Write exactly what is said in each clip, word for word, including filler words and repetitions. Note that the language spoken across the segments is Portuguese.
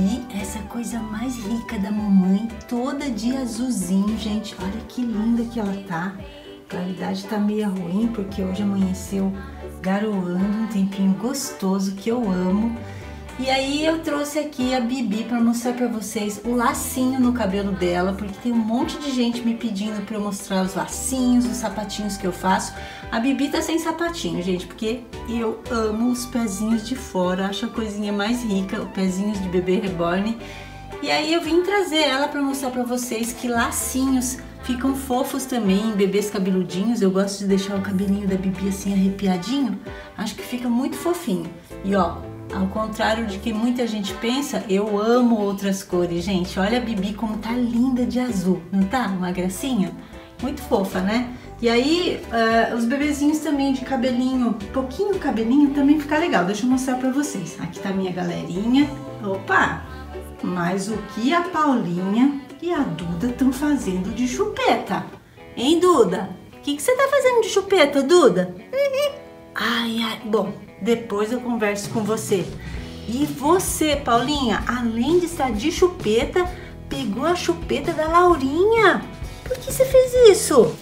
aqui essa coisa mais rica da mamãe, toda de azulzinho, gente. Olha que linda que ela tá. A claridade tá meio ruim porque hoje amanheceu garoando, um tempinho gostoso que eu amo. E aí eu trouxe aqui a Bibi para mostrar para vocês o lacinho no cabelo dela, porque tem um monte de gente me pedindo para eu mostrar os lacinhos, os sapatinhos que eu faço. A Bibi tá sem sapatinho, gente, porque eu amo os pezinhos de fora, acho a coisinha mais rica, os pezinhos de bebê reborn. E aí eu vim trazer ela para mostrar para vocês que lacinhos ficam fofos também em bebês cabeludinhos. Eu gosto de deixar o cabelinho da Bibi assim arrepiadinho, acho que fica muito fofinho. E ó, ao contrário de que muita gente pensa, eu amo outras cores, gente. Olha a Bibi como tá linda de azul, não tá? Uma gracinha? Muito fofa, né? E aí, uh, os bebezinhos também de cabelinho, pouquinho cabelinho, também fica legal. Deixa eu mostrar pra vocês. Aqui tá a minha galerinha. Opa! Mas o que a Paulinha e a Duda estão fazendo de chupeta? Hein, Duda? O que, que você tá fazendo de chupeta, Duda? Ai, ai, bom... Depois eu converso com você. E você, Paulinha, além de estar de chupeta, pegou a chupeta da Laurinha. Por que você fez isso?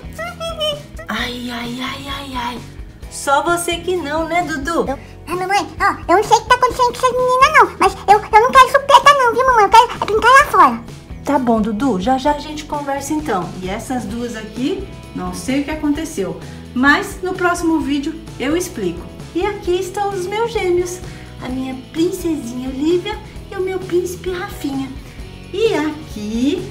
Ai, ai, ai, ai, ai. Só você que não, né, Dudu? Eu, ah, mamãe, ó, eu não sei o que tá acontecendo com essas meninas, não. Mas eu, eu não quero chupeta, não, viu, mamãe? Eu quero é brincar lá fora. Tá bom, Dudu. Já já a gente conversa, então. E essas duas aqui, não sei o que aconteceu. Mas no próximo vídeo eu explico. E aqui estão os meus gêmeos, a minha princesinha Olivia e o meu príncipe Rafinha. E aqui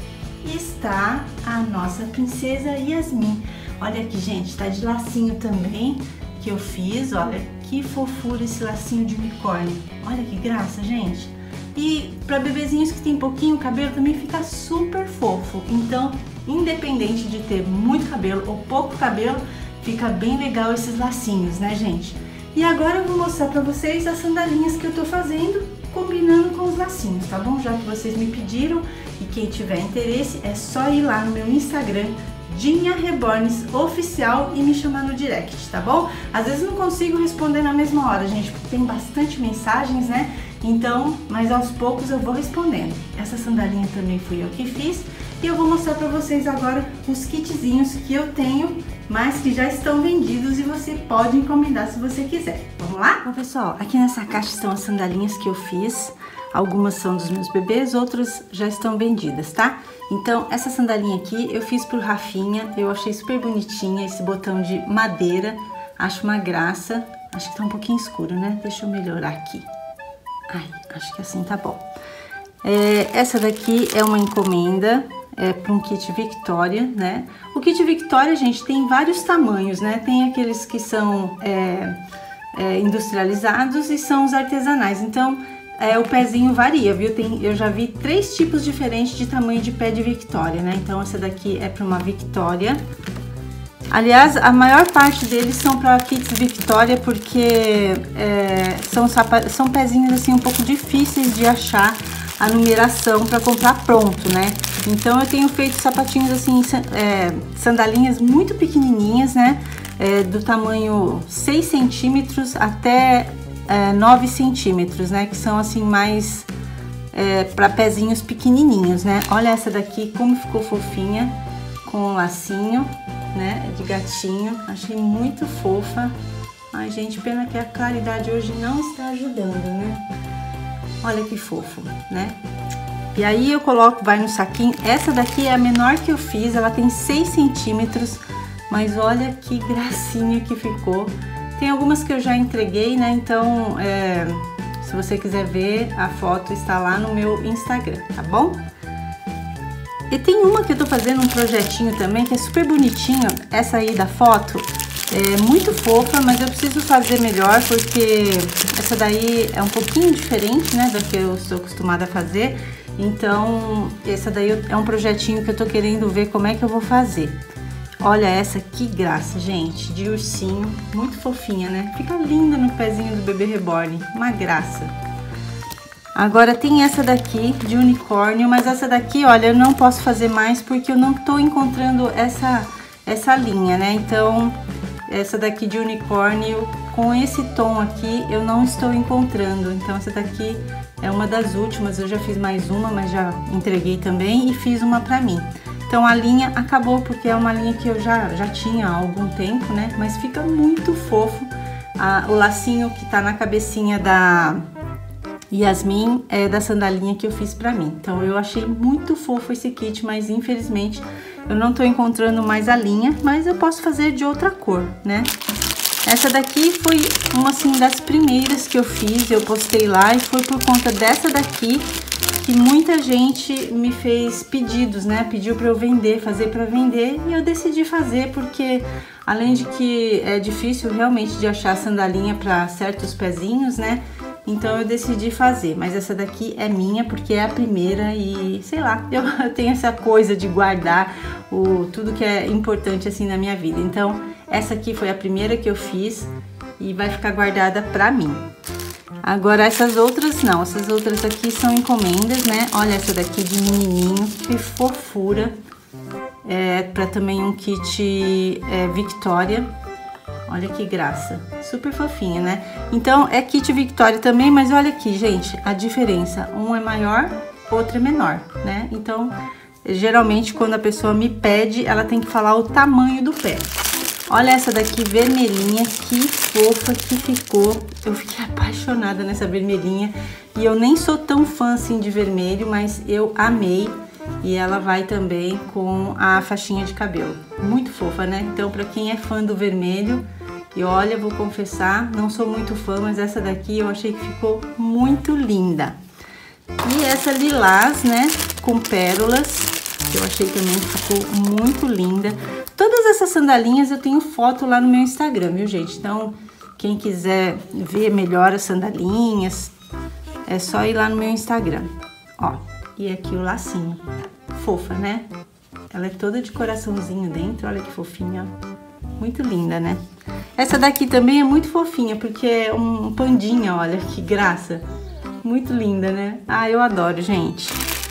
está a nossa princesa Yasmin. Olha aqui, gente, tá de lacinho também, que eu fiz. Olha que fofura esse lacinho de unicórnio. Olha que graça, gente. E para bebezinhos que tem pouquinho cabelo também fica super fofo. Então, independente de ter muito cabelo ou pouco cabelo, fica bem legal esses lacinhos, né, gente? E agora eu vou mostrar pra vocês as sandalinhas que eu tô fazendo, combinando com os lacinhos, tá bom? Já que vocês me pediram, e quem tiver interesse é só ir lá no meu Instagram, Dinha Reborns Oficial, e me chamar no direct, tá bom? Às vezes não consigo responder na mesma hora, gente, porque tem bastante mensagens, né? Então, mas aos poucos eu vou respondendo. Essa sandalinha também fui eu que fiz. E eu vou mostrar pra vocês agora os kitzinhos que eu tenho, mas que já estão vendidos e você pode encomendar se você quiser. Vamos lá? Bom, pessoal, aqui nessa caixa estão as sandalinhas que eu fiz. Algumas são dos meus bebês, outras já estão vendidas, tá? Então, essa sandalinha aqui eu fiz pro Rafinha. Eu achei super bonitinha esse botão de madeira. Acho uma graça. Acho que tá um pouquinho escuro, né? Deixa eu melhorar aqui. Ai, acho que assim tá bom. É, essa daqui é uma encomenda. É para um kit Victoria, né? O kit Victoria, gente, tem vários tamanhos, né? Tem aqueles que são é, é, industrializados e são os artesanais. Então, é, o pezinho varia, viu? Tem, eu já vi três tipos diferentes de tamanho de pé de Victoria, né? Então, essa daqui é para uma Victoria. Aliás, a maior parte deles são para kits Victoria, porque é, são, são pezinhos assim um pouco difíceis de achar a numeração para comprar pronto, né? Então eu tenho feito sapatinhos assim, é, sandalinhas muito pequenininhas, né? É, do tamanho seis centímetros até é, nove centímetros, né? Que são assim mais é, para pezinhos pequenininhos, né? Olha essa daqui como ficou fofinha, com um lacinho, né? De gatinho, achei muito fofa. Ai, gente, pena que a claridade hoje não está ajudando, né? Olha que fofo, né? E aí eu coloco, vai no saquinho. Essa daqui é a menor que eu fiz, ela tem seis centímetros, mas olha que gracinha que ficou. Tem algumas que eu já entreguei, né? Então, é, se você quiser ver, a foto está lá no meu Instagram, tá bom? E tem uma que eu tô fazendo um projetinho também, que é super bonitinho. Essa aí da foto é muito fofa, mas eu preciso fazer melhor, porque essa daí é um pouquinho diferente, né, do que eu estou acostumada a fazer. Então, essa daí é um projetinho que eu tô querendo ver como é que eu vou fazer. Olha essa, que graça, gente, de ursinho, muito fofinha, né? Fica linda no pezinho do bebê reborn, uma graça. Agora tem essa daqui de unicórnio, mas essa daqui, olha, eu não posso fazer mais porque eu não tô encontrando essa, essa linha, né? Então, essa daqui de unicórnio, com esse tom aqui, eu não estou encontrando. Então, essa daqui É uma das últimas, eu já fiz mais uma, mas já entreguei também e fiz uma pra mim. Então a linha acabou porque é uma linha que eu já, já tinha há algum tempo, né? Mas fica muito fofo. Ah, o lacinho que tá na cabecinha da Yasmin é da sandalinha que eu fiz pra mim. Então eu achei muito fofo esse kit, mas infelizmente eu não tô encontrando mais a linha, mas eu posso fazer de outra cor, né? Essa daqui foi uma assim das primeiras que eu fiz, eu postei lá e foi por conta dessa daqui que muita gente me fez pedidos, né? Pediu para eu vender, fazer para vender, e eu decidi fazer porque além de que é difícil realmente de achar sandalinha para certos pezinhos, né? Então eu decidi fazer, mas essa daqui é minha porque é a primeira e sei lá, eu, eu tenho essa coisa de guardar o tudo que é importante assim na minha vida. Então essa aqui foi a primeira que eu fiz e vai ficar guardada pra mim. Agora essas outras não, essas outras aqui são encomendas, né? Olha essa daqui de menininho, que fofura. É para também um kit é, Victoria. Olha que graça, super fofinha, né? Então é kit Victoria também, mas olha aqui, gente, a diferença. Um é maior, outro é menor, né? Então, geralmente quando a pessoa me pede, ela tem que falar o tamanho do pé. Olha essa daqui vermelhinha, que fofa que ficou. Eu fiquei apaixonada nessa vermelhinha. E eu nem sou tão fã assim de vermelho, mas eu amei. E ela vai também com a faixinha de cabelo. Muito fofa, né? Então, pra quem é fã do vermelho, e olha, vou confessar, não sou muito fã, mas essa daqui eu achei que ficou muito linda. E essa lilás, né, com pérolas, que eu achei também que ficou muito linda. Todas essas sandalinhas eu tenho foto lá no meu Instagram, viu, gente? Então, quem quiser ver melhor as sandalinhas, é só ir lá no meu Instagram. Ó, e aqui o lacinho. Fofa, né? Ela é toda de coraçãozinho dentro, olha que fofinha, ó. Muito linda, né? Essa daqui também é muito fofinha, porque é um pandinha, olha que graça. Muito linda, né? Ah, eu adoro, gente.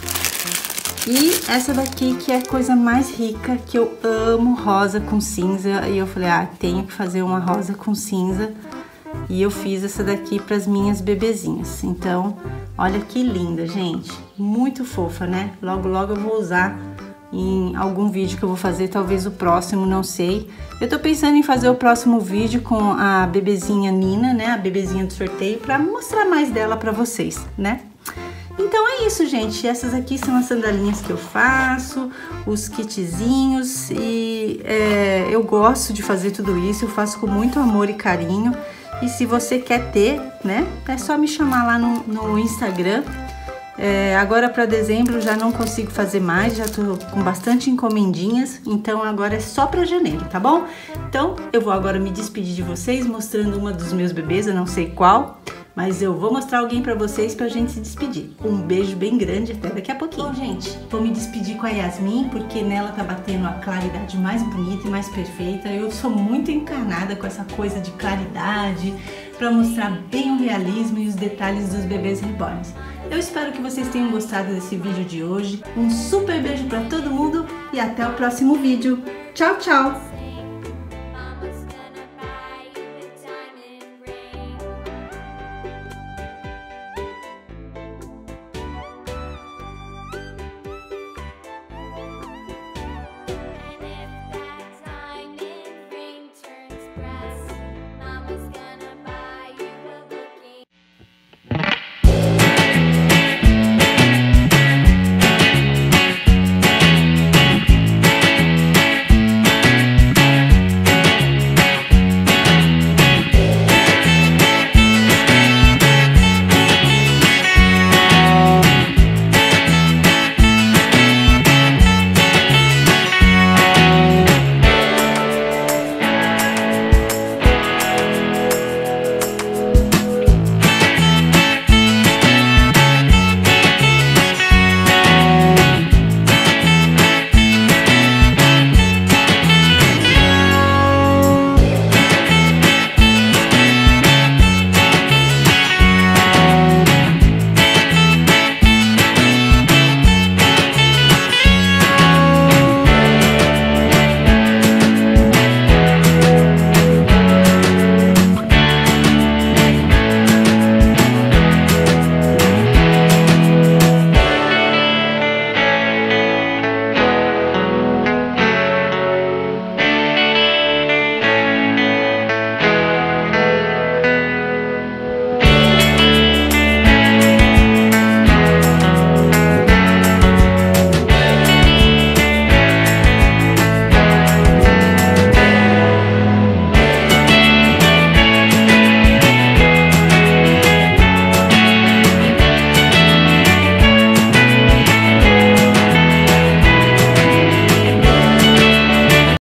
E essa daqui que é a coisa mais rica, que eu amo, rosa com cinza. E eu falei, ah, tenho que fazer uma rosa com cinza. E eu fiz essa daqui para as minhas bebezinhas. Então, olha que linda, gente. Muito fofa, né? Logo, logo eu vou usar em algum vídeo que eu vou fazer, talvez o próximo, não sei. Eu tô pensando em fazer o próximo vídeo com a bebezinha Nina, né? A bebezinha do sorteio, para mostrar mais dela para vocês, né? Então é isso, gente. Essas aqui são as sandalinhas que eu faço, os kitzinhos, e é, eu gosto de fazer tudo isso, eu faço com muito amor e carinho. E se você quer ter, né, é só me chamar lá no, no Instagram. É, agora para dezembro já não consigo fazer mais, já tô com bastante encomendinhas, então agora é só para janeiro, tá bom? Então eu vou agora me despedir de vocês mostrando uma dos meus bebês, eu não sei qual, mas eu vou mostrar alguém pra vocês pra gente se despedir. Um beijo bem grande, até daqui a pouquinho. Bom, gente, vou me despedir com a Yasmin, porque nela tá batendo a claridade mais bonita e mais perfeita. Eu sou muito encanada com essa coisa de claridade, pra mostrar bem o realismo e os detalhes dos bebês reborns. Eu espero que vocês tenham gostado desse vídeo de hoje. Um super beijo pra todo mundo e até o próximo vídeo. Tchau, tchau!